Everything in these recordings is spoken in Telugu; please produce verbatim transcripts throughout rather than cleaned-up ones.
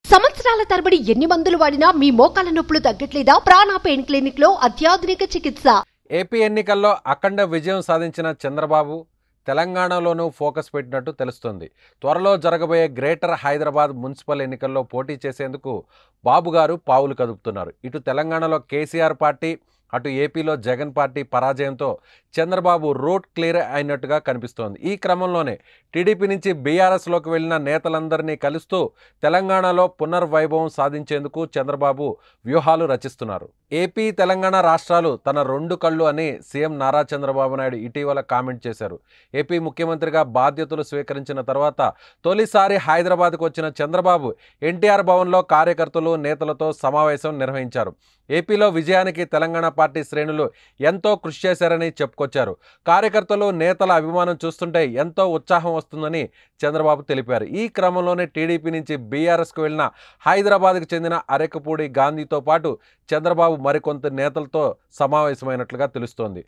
సంవత్సరాల తరబడి ఎన్ని మందులు వాడినా మీ మోకాల నొప్పులు తగ్గట్లేదా? ప్రాణ పెయిన్ క్లినిక్ లో అత్యాధునిక చికిత్స. ఏపీ ఎన్నికల్లో అఖండ విజయం సాధించిన చంద్రబాబు తెలంగాణలోనూ ఫోకస్ పెట్టినట్టు తెలుస్తోంది. త్వరలో జరగబోయే గ్రేటర్ హైదరాబాద్ మున్సిపల్ ఎన్నికల్లో పోటీ చేసేందుకు బాబు గారు పావులు కదుపుతున్నారు. ఇటు తెలంగాణలో కేసీఆర్ పార్టీ, అటు ఏపీలో జగన్ పార్టీ పరాజయంతో చంద్రబాబు రూట్ క్లియర్ అయినట్టుగా కనిపిస్తోంది. ఈ క్రమంలోనే టీడీపీ నుంచి బీఆర్ఎస్లోకి వెళ్లిన నేతలందరినీ కలుస్తూ తెలంగాణలో పునర్వైభవం సాధించేందుకు చంద్రబాబు వ్యూహాలు రచిస్తున్నారు. ఏపీ, తెలంగాణ రాష్ట్రాలు తన రెండు కళ్ళు అని సీఎం నారా చంద్రబాబు నాయుడు ఇటీవల కామెంట్ చేశారు. ఏపీ ముఖ్యమంత్రిగా బాధ్యతలు స్వీకరించిన తర్వాత తొలిసారి హైదరాబాద్కు వచ్చిన చంద్రబాబు ఎన్టీఆర్ భవన్లో కార్యకర్తలు, నేతలతో సమావేశం నిర్వహించారు. ఏపీలో విజయానికి తెలంగాణ పార్టీ శ్రేణులు ఎంతో కృషి చేశారని చెప్పుకొచ్చారు. కార్యకర్తలు, నేతల అభిమానం చూస్తుంటే ఎంతో ఉత్సాహం వస్తుందని చంద్రబాబు తెలిపారు. ఈ క్రమంలోనే టీడీపీ నుంచి బీఆర్ఎస్కు వెళ్లిన హైదరాబాద్కు చెందిన అరెకపూడి గాంధీతో పాటు చంద్రబాబు మరికొంత నేతలతో సమావేశమైనట్లుగా తెలుస్తోంది.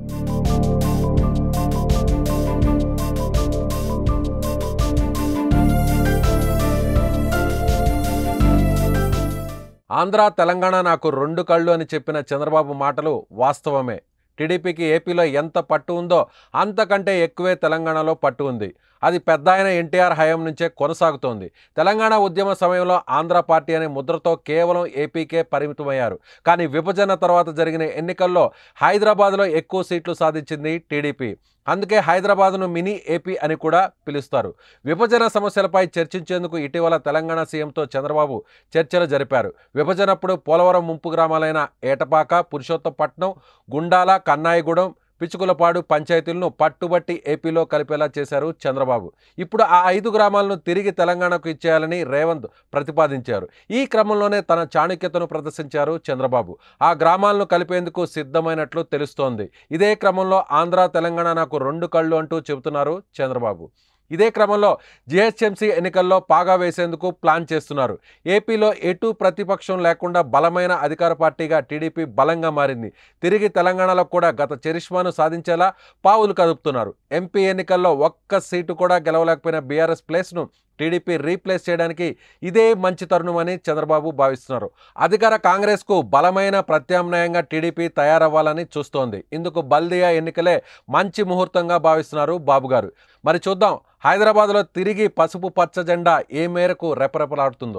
ఆంధ్ర, తెలంగాణ నాకు రెండు కళ్ళు అని చెప్పిన చంద్రబాబు మాటలు వాస్తవమే. టీడీపీకి ఏపీలో ఎంత పట్టు ఉందో అంతకంటే ఎక్కువే తెలంగాణలో పట్టు ఉంది. అది పెద్ద ఆయన ఎన్టీఆర్ హయాం నుంచే కొనసాగుతోంది. తెలంగాణ ఉద్యమ సమయంలో ఆంధ్ర పార్టీ అనే ముద్రతో కేవలం ఏపీకే పరిమితమయ్యారు. కానీ విభజన తర్వాత జరిగిన ఎన్నికల్లో హైదరాబాద్లో ఎక్కువ సీట్లు సాధించింది టీడీపీ. అందుకే హైదరాబాద్ను మినీ ఏపీ అని కూడా పిలుస్తారు. విభజన సమస్యలపై చర్చించేందుకు ఇటీవల తెలంగాణ సీఎంతో చంద్రబాబు చర్చలు జరిపారు. విభజనప్పుడు పోలవరం ముంపు గ్రామాలైన ఏటపాక, పురుషోత్తపట్నం, గుండాల, కన్నాయిగూడెం, పిచుకులపాడు పంచాయతీలను పట్టుబట్టి ఏపీలో కలిపేలా చేశారు చంద్రబాబు. ఇప్పుడు ఆ ఐదు గ్రామాలను తిరిగి తెలంగాణకు ఇచ్చేయాలని రేవంత్ ప్రతిపాదించారు. ఈ క్రమంలోనే తన చాణక్యతను ప్రదర్శించారు చంద్రబాబు. ఆ గ్రామాలను కలిపేందుకు సిద్ధమైనట్లు తెలుస్తోంది. ఇదే క్రమంలో ఆంధ్ర, తెలంగాణ నాకు రెండు కళ్ళు అంటూ చెబుతున్నారు చంద్రబాబు. ఇదే క్రమంలో జీహెచ్ఎంసీ ఎన్నికల్లో పాగా వేసేందుకు ప్లాన్ చేస్తున్నారు. ఏపీలో ఎటు ప్రతిపక్షం లేకుండా బలమైన అధికార పార్టీగా టీడీపీ బలంగా మారింది. తిరిగి తెలంగాణలో కూడా గత చరిష్మాను సాధించేలా పావులు కదుపుతున్నారు. ఎంపీ ఎన్నికల్లో ఒక్క సీటు కూడా గెలవలేకపోయిన బీఆర్ఎస్ ప్లేస్ను టీడీపీ రీప్లేస్ చేయడానికి ఇదే మంచి తరుణమని చంద్రబాబు భావిస్తున్నారు. అధికార కాంగ్రెస్కు బలమైన ప్రత్యామ్నాయంగా టీడీపీ తయారవ్వాలని చూస్తోంది. ఇందుకు బల్దియా ఎన్నికలే మంచి ముహూర్తంగా భావిస్తున్నారు బాబు గారు. మరి చూద్దాం, హైదరాబాద్లో తిరిగి పసుపు పచ్చ జెండా ఏ మేరకు రెపరెపలాడుతుందో.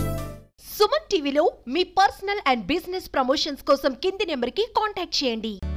సుమన్ టీవీలో మీ పర్సనల్ అండ్ బిజినెస్ ప్రమోషన్స్ కోసం కింది నెంబర్కి కాంటాక్ట్ చేయండి.